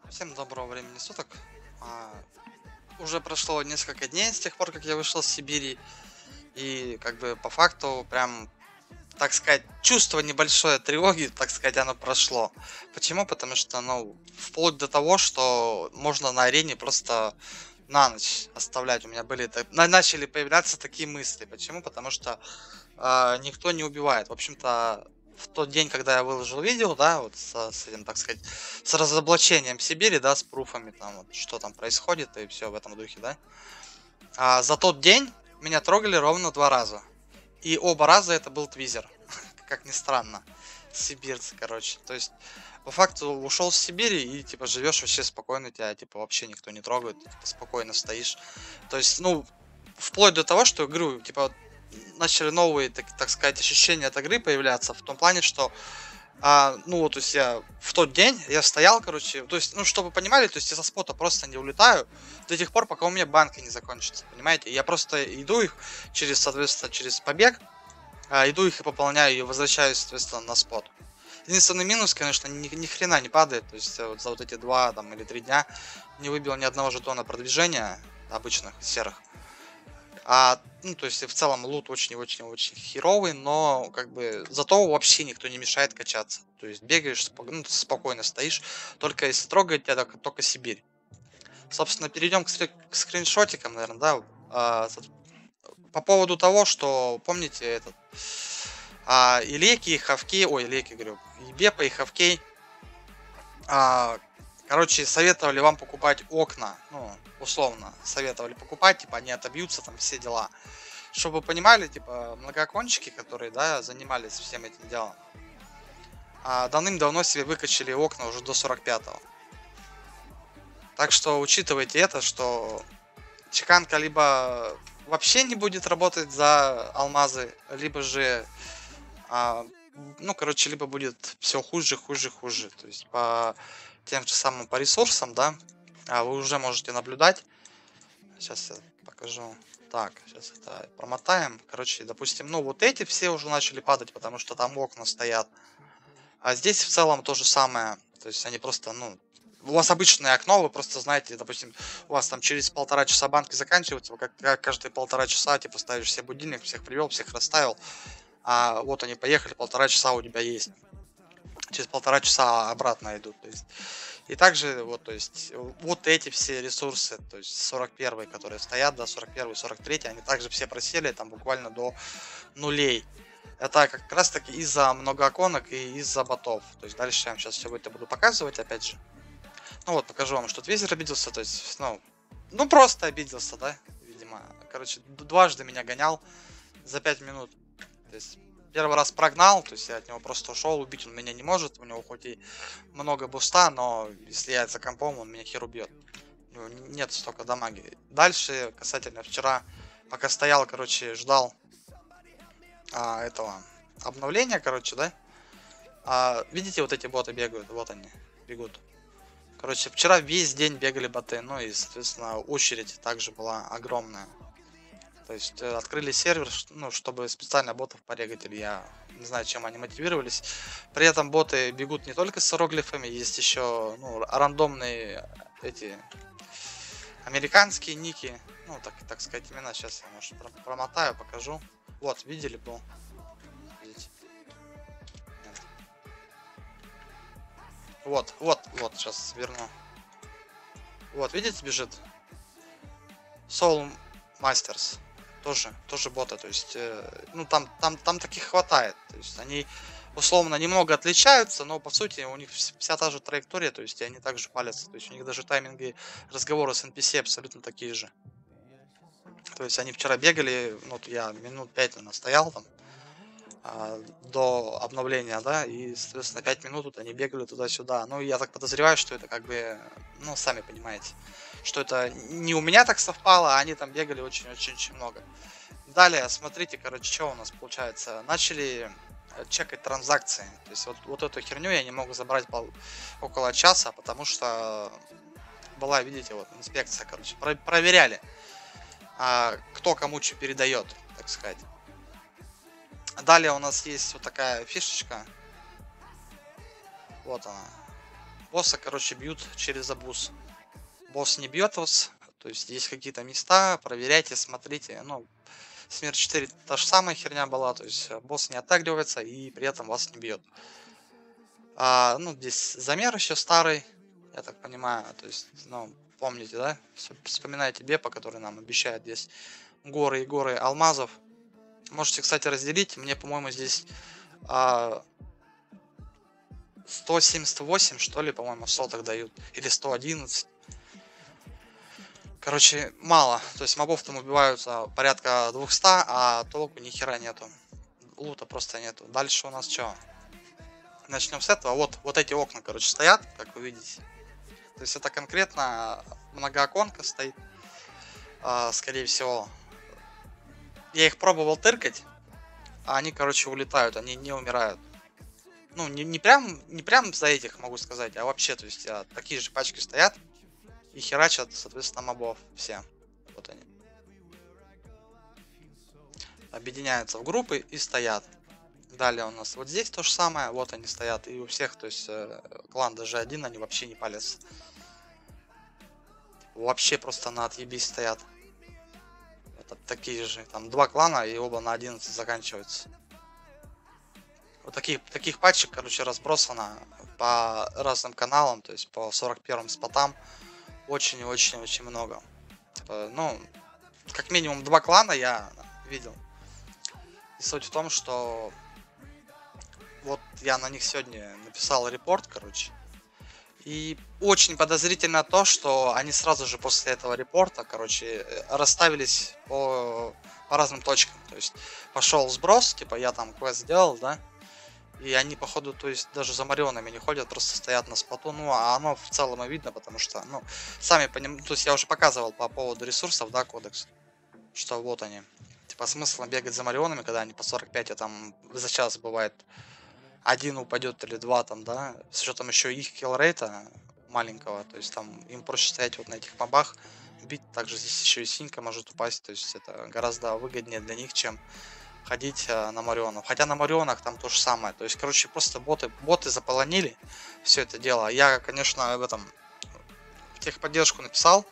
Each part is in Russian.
Всем доброго времени суток. Уже прошло несколько дней с тех пор, как я вышел с Сибири. И как бы по факту прям, так сказать, чувство небольшой тревоги, так сказать, оно прошло. Почему? Потому что, ну, вплоть до того, что можно на арене просто на ночь оставлять. У меня были, начали появляться такие мысли. Почему? Потому что никто не убивает. В общем-то, в тот день, когда я выложил видео, да, вот с этим, так сказать, с разоблачением Сибири, да, с пруфами, там, вот, что там происходит и все в этом духе, да. За тот день меня трогали ровно 2 раза. И оба раза это был твизер, как ни странно. Сибирцы, короче. То есть, по факту, ушел с Сибири и, типа, живешь вообще спокойно, тебя, типа, вообще никто не трогает, ты, типа, спокойно стоишь. То есть, ну, вплоть до того, что игру, типа, начали новые, так сказать, ощущения от игры появляться, в том плане, что, ну, вот, то есть я в тот день, я стоял, короче, то есть, ну, чтобы вы понимали, то есть я со спота просто не улетаю до тех пор, пока у меня банки не закончатся, понимаете? Я просто иду их через, соответственно, через побег, иду их и пополняю, и возвращаюсь, соответственно, на спот. Единственный минус, конечно, ни хрена не падает, то есть вот за вот эти 2 или 3 дня не выбил ни одного жетона продвижения обычных, серых. Ну, то есть в целом лут очень-очень-очень херовый, но как бы зато вообще никто не мешает качаться. То есть бегаешь, ну, ты спокойно стоишь, только если трогает тебя только Сибирь. Собственно, перейдем к скриншотикам, наверное, да. По поводу того, что, помните, этот Илеки и Хавкей, ой, Илеки, говорю, и Бепа и Хавкей, а, короче, советовали вам покупать окна, ну, условно, советовали покупать, типа, они отобьются, там, все дела. Чтобы вы понимали, типа, многокончики, которые, да, занимались всем этим делом, давным-давно себе выкачали окна уже до 45-го. Так что учитывайте это, что чеканка либо вообще не будет работать за алмазы, либо же, а, ну, короче, либо будет все хуже, хуже, хуже. То есть по тем же самым по ресурсам, да, вы уже можете наблюдать. Сейчас я покажу. Так, сейчас это промотаем. Короче, допустим, ну вот эти все уже начали падать, потому что там окна стоят. А здесь в целом то же самое. То есть они просто, ну, у вас обычное окно, вы просто знаете, допустим, у вас там через 1,5 часа банки заканчиваются, вы как каждые 1,5 часа, типа, ставишь себе будильник, всех привел, всех расставил, вот они поехали, 1,5 часа у тебя есть. Через 1,5 часа обратно идут. То есть. И также, вот, то есть, вот эти все ресурсы, то есть 41, которые стоят, да, 41, 43, они также все просели там буквально до нулей. Это как раз таки из-за многооконок и из-за ботов. То есть дальше я вам сейчас все это буду показывать, опять же. Ну вот, покажу вам, что твизер обиделся, то есть, ну просто обиделся, да, видимо. Короче, дважды меня гонял за 5 минут. То есть, первый раз прогнал, то есть я от него просто ушел, убить он меня не может, у него хоть и много буста, но если я за компом, он меня хер убьет. У него нет столько дамаги. Дальше, касательно вчера, пока стоял, короче, ждал этого обновления, короче, да. Видите, вот эти боты бегают, вот они, бегут. Короче, вчера весь день бегали боты, ну и, соответственно, очередь также была огромная. То есть открыли сервер, ну, чтобы специально ботов порегать, или я не знаю, чем они мотивировались. При этом боты бегут не только с иероглифами, есть еще, ну, рандомные эти американские ники, ну, так сказать, имена. Сейчас я, может, промотаю, покажу. Вот, видели, был. Видите? Вот, сейчас верну. Вот, видите, бежит. Soul Masters. Тоже боты, то есть, ну, там таких хватает. То есть они условно немного отличаются, но по сути у них вся та же траектория, то есть они также палятся. То есть у них даже тайминги разговора с NPC абсолютно такие же. То есть они вчера бегали, ну, вот я минут 5 наверное, стоял там до обновления, да, и, соответственно, 5 минут вот они бегали туда-сюда. Ну, я так подозреваю, что это как бы, ну, сами понимаете, что это не у меня так совпало, а они там бегали очень-очень-очень много. Далее, смотрите, короче, что у нас получается. Начали чекать транзакции. То есть вот эту херню я не мог забрать около часа, потому что была, видите, вот инспекция, короче, проверяли, кто кому что передает, так сказать. Далее у нас есть вот такая фишечка. Вот она. босса, короче, бьют через абуз. Босс не бьет вас, то есть есть какие-то места, проверяйте, смотрите. Ну, Смерть 4 та же самая херня была, то есть босс не отагривается и при этом вас не бьет. Ну, здесь замер еще старый, я так понимаю, то есть, ну, помните, да? Вспоминайте Бепа, который нам обещает здесь горы и горы алмазов. Можете, кстати, разделить, мне, по-моему, здесь 178, что ли, по-моему, соток дают, или 111. Короче, мало. То есть мобов там убиваются порядка 200, а толку ни хера нету. Лута просто нету. Дальше у нас что? Начнем с этого. Вот эти окна, короче, стоят, как вы видите. То есть это конкретно многооконка стоит. Скорее всего. Я их пробовал тыркать, а они, короче, улетают, они не умирают. Ну, не прям за этих, могу сказать, а вообще, то есть такие же пачки стоят. И херачат, соответственно, мобов все. Вот они. Объединяются в группы и стоят. Далее у нас вот здесь то же самое. Вот они стоят. И у всех, то есть клан даже один, они вообще не палятся. Вообще просто на отъебись стоят. Это такие же. Там два клана и оба на 11 заканчиваются. Вот таких патчек, короче, разбросано по разным каналам. То есть по 41 спотам. Очень-очень-очень много. Ну, как минимум два клана я видел. И суть в том, что вот я на них сегодня написал репорт, короче. И очень подозрительно то, что они сразу же после этого репорта, короче, расставились по разным точкам. То есть пошел сброс, типа я там квест сделал, да. И они, походу, то есть даже за Марионами не ходят, просто стоят на споту. Ну, а оно в целом и видно, потому что, ну, сами понимаете, то есть я уже показывал по поводу ресурсов, да, кодекс, что вот они. Типа смысла бегать за Марионами, когда они по 45, а там за час бывает один упадет или два там, да, с учетом еще их киллрейта маленького, то есть там им проще стоять вот на этих мобах, бить, также здесь еще и синька может упасть, то есть это гораздо выгоднее для них, чем ходить на Марионов. Хотя на Марионах там то же самое. То есть, короче, просто боты заполонили все это дело. Я, конечно, в этом в техподдержку написал,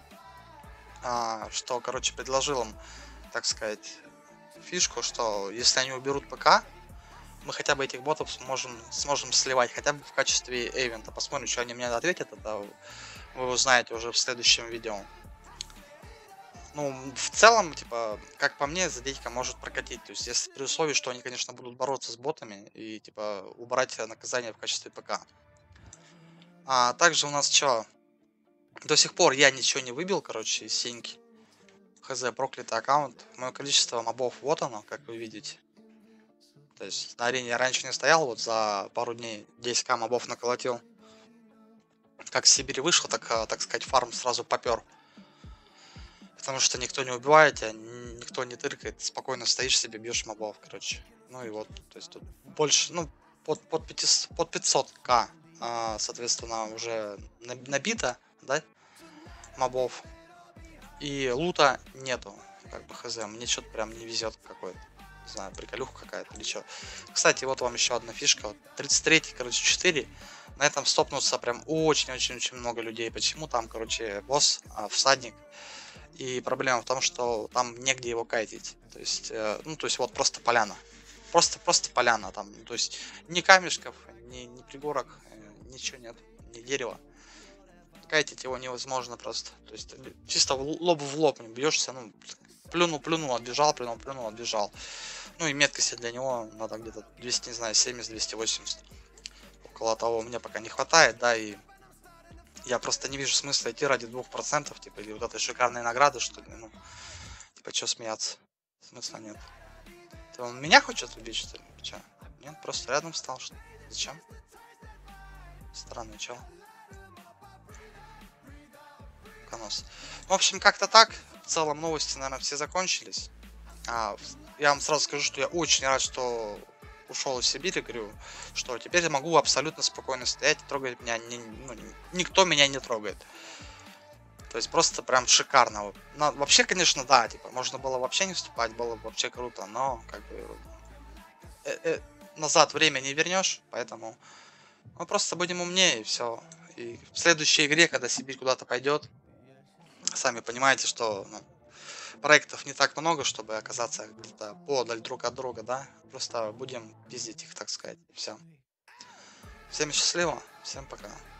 что, короче, предложил им, так сказать, фишку, что если они уберут ПК, мы хотя бы этих ботов сможем сливать, хотя бы в качестве эвента. Посмотрим, что они мне ответят, это вы узнаете уже в следующем видео. Ну, в целом, типа, как по мне, задейка может прокатить. То есть, если при условии, что они, конечно, будут бороться с ботами и, типа, убрать наказание в качестве ПК. А также у нас что? До сих пор я ничего не выбил, короче, из синьки. Хз, проклятый аккаунт. Мое количество мобов, вот оно, как вы видите. То есть, на арене я раньше не стоял, вот за пару дней 10к мобов наколотил. Как с Сибири вышел, так сказать, фарм сразу попер. Потому что никто не убивает тебя, никто не тыркает, спокойно стоишь себе, бьешь мобов, короче. Ну и вот, то есть тут больше, ну, под 500к, соответственно, уже набито, да, мобов. И лута нету, как бы хз, мне что-то прям не везет какой-то. Не знаю, приколюха какая-то или что. Кстати, вот вам еще одна фишка. Вот 33, короче, 4. На этом стопнутся прям очень-очень-очень много людей. Почему? Там, короче, босс, всадник. И проблема в том, что там негде его кайтить. То есть, ну, то есть вот просто поляна. Просто поляна там. То есть ни камешков, ни пригорок, ничего нет, ни дерева. Кайтить его невозможно просто. То есть чисто лоб в лоб не бьешься, ну, плюнул, отбежал, плюнул, отбежал. Ну и меткости для него надо где-то 200, не знаю, 70-280. Около того мне пока не хватает, да, и я просто не вижу смысла идти ради 2%, типа, или вот этой шикарной награды, что ли, ну, типа, что смеяться? Смысла нет. Ты он меня хочет убить, что ли? Че? Нет, просто рядом встал, что ли? Зачем? Странный чел. Конос. В общем, как-то так. В целом новости, наверное, все закончились. Я вам сразу скажу, что я очень рад, что ушел из Сибири, говорю, что теперь я могу абсолютно спокойно стоять, трогать меня, никто меня не трогает. То есть просто прям шикарно. Но вообще, конечно, да, типа, можно было вообще не вступать, было бы вообще круто, но как бы назад время не вернешь, поэтому Мы просто будем умнее, и все. И в следующей игре, когда Сибирь куда-то пойдет, сами понимаете, что ну, проектов не так много, чтобы оказаться где-то подаль друг от друга, да? Просто будем пиздить их, так сказать, и все. Всем счастливо, всем пока.